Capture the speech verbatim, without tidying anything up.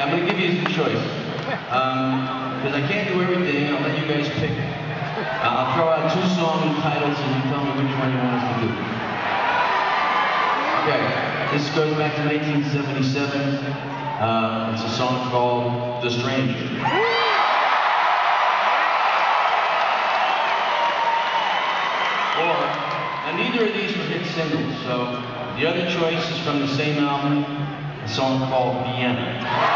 I'm going to give you the choice. Because um, I can't do everything, I'll let you guys pick. Uh, I'll throw out two song titles and you tell me which one you want us to do. Okay, this goes back to nineteen seventy-seven. Uh, it's a song called The Stranger. Or, now neither of these were hit singles, so the other choice is from the same album, a song called Vienna.